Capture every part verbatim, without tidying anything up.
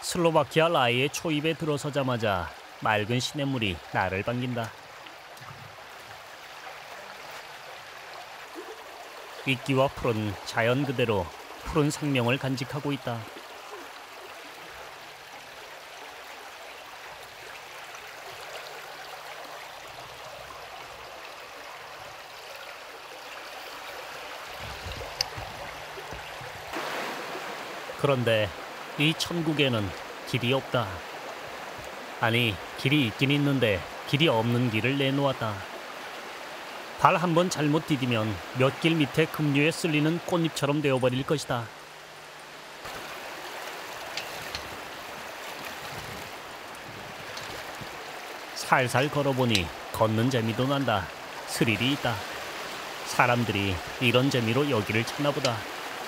슬로바키아 라이의 초입에 들어서자마자 맑은 시냇물이 나를 반긴다. 이끼와 풀은 자연 그대로 푸른 생명을 간직하고 있다. 그런데 이 천국에는 길이 없다. 아니, 길이 있긴 있는데 길이 없는 길을 내놓았다. 발 한 번 잘못 디디면 몇 길 밑에 급류에 쓸리는 꽃잎처럼 되어버릴 것이다. 살살 걸어보니 걷는 재미도 난다. 스릴이 있다. 사람들이 이런 재미로 여기를 찾나보다.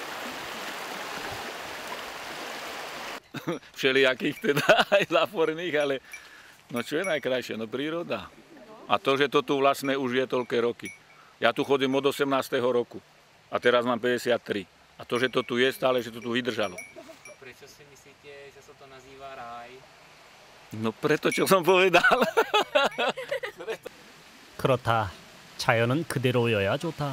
Všelijakých teda aj záporných, ale no čo je najkrajšie? No príroda. A to, že to tu vlastne už je toľké roky. Ja tu chodím od osemnásteho roku a teraz mám päťdesiattri. A to, že to tu je stále, že to tu vydržalo. Prečo si myslíte, že sa to nazýva ráj? No preto, čo som povedal. 그렇다. 자연은 그대로여야 좋다.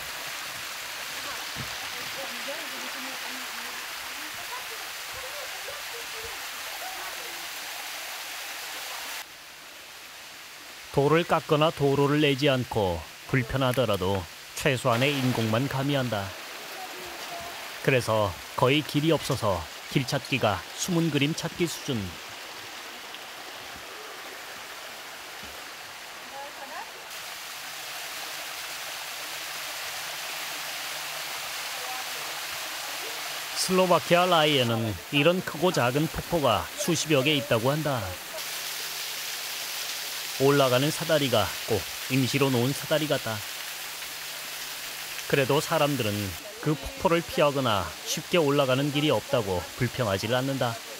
돌을 깎거나 도로를 내지 않고 불편하더라도 최소한의 인공만 가미한다. 그래서 거의 길이 없어서 길 찾기가 숨은 그림 찾기 수준. 슬로바키아 라이에는 이런 크고 작은 폭포가 수십여 개 있다고 한다. 올라가는 사다리가 꼭 임시로 놓은 사다리 같다. 그래도 사람들은 그 폭포를 피하거나 쉽게 올라가는 길이 없다고 불평하지 않는다.